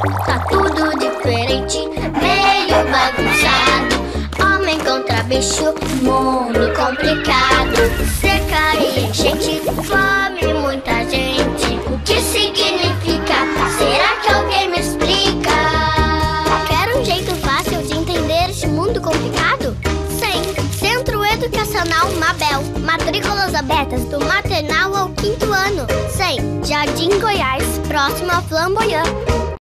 Tá tudo diferente, meio bagunçado. Homem contra bicho, mundo complicado. Seca e enchente, fome, muita gente. O que significa? Será que alguém me explica? Quer um jeito fácil de entender este mundo complicado? Sim, Centro Educacional Mabel. Matrículas abertas do maternal ao 5º ano. Sim, Jardim Goiás, próximo a Flamboyant.